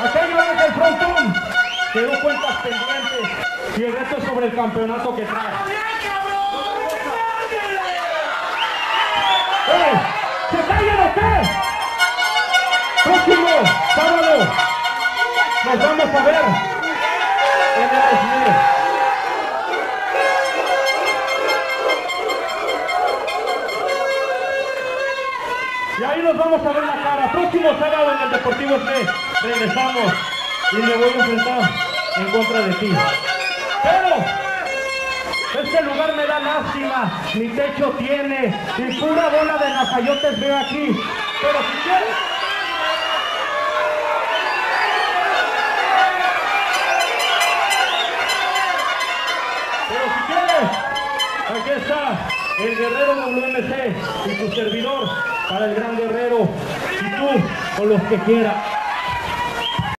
Aquello es el frontón. Quedó cuentas pendientes. Y el resto es sobre el campeonato que trae. ¿Se callan o qué? Próximo sábado nos vamos a ver en el Esmir. Y ahí nos vamos a ver la cara. Próximo sábado en el Deportivo Esmir regresamos y me voy a enfrentar en contra de ti. Pero este lugar me da lástima, mi techo tiene, y pura bola de nazayotes veo aquí. Pero si quieres... Aquí está el Guerrero WMC y su servidor para el Gran Guerrero, y tú o los que quieras.